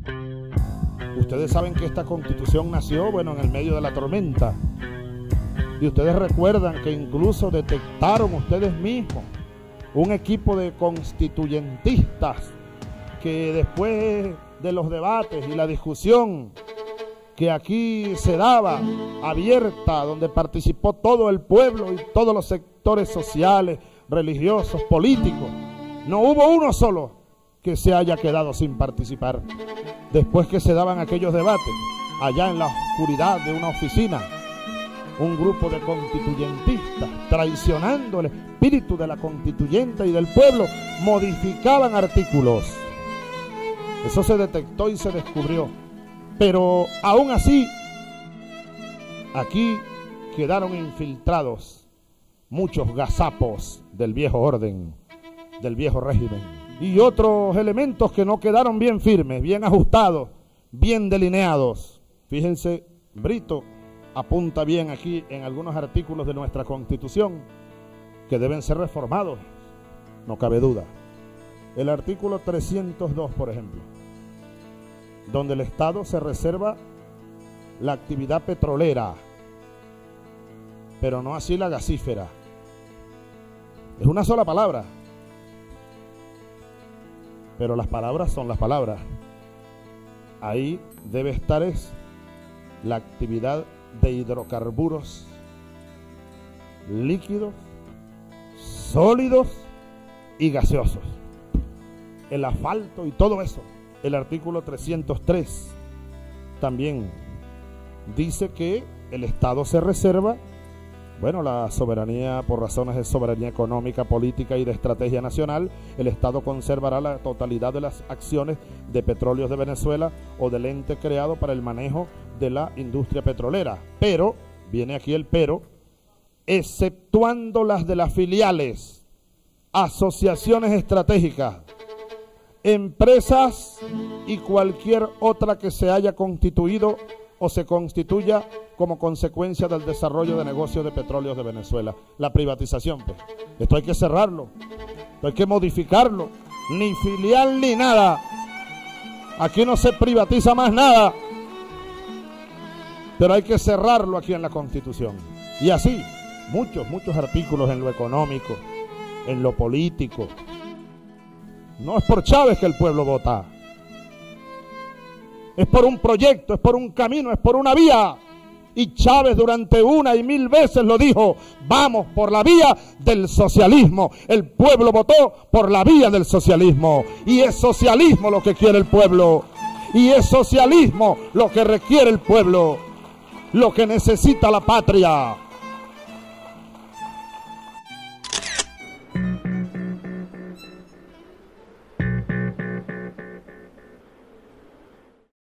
Ustedes saben que esta Constitución nació, bueno, en el medio de la tormenta. Y ustedes recuerdan que incluso detectaron ustedes mismos un equipo de constituyentistas que después de los debates y la discusión que aquí se daba abierta, donde participó todo el pueblo y todos los sectores sociales, religiosos, políticos, no hubo uno solo que se haya quedado sin participar. Después que se daban aquellos debates, allá en la oscuridad de una oficina, un grupo de constituyentistas, traicionando el espíritu de la constituyente y del pueblo, modificaban artículos. Eso se detectó y se descubrió. Pero aún así, aquí quedaron infiltrados muchos gazapos del viejo orden, del viejo régimen, y otros elementos que no quedaron bien firmes, bien ajustados, bien delineados. Fíjense, Brito apunta bien aquí en algunos artículos de nuestra Constitución que deben ser reformados, no cabe duda. El artículo 302, por ejemplo, donde el Estado se reserva la actividad petrolera, pero no así la gasífera. Es una sola palabra, pero las palabras son las palabras. Ahí debe estar la actividad de hidrocarburos líquidos, sólidos y gaseosos, el asfalto y todo eso. El artículo 303 también dice que el Estado se reserva, bueno, la soberanía por razones de soberanía económica, política y de estrategia nacional. El Estado conservará la totalidad de las acciones de Petróleos de Venezuela o del ente creado para el manejo de la industria petrolera. Pero, viene aquí el pero, exceptuando las de las filiales, asociaciones estratégicas, empresas y cualquier otra que se haya constituido o se constituya como consecuencia del desarrollo de negocios de Petróleos de Venezuela. La privatización, pues. Esto hay que cerrarlo, esto hay que modificarlo. Ni filial ni nada. Aquí no se privatiza más nada. Pero hay que cerrarlo aquí en la Constitución. Y así, muchos artículos en lo económico, en lo político. No es por Chávez que el pueblo vota. Es por un proyecto, es por un camino, es por una vía. Y Chávez durante una y mil veces lo dijo: vamos por la vía del socialismo. El pueblo votó por la vía del socialismo. Y es socialismo lo que quiere el pueblo. Y es socialismo lo que requiere el pueblo. Lo que necesita la patria.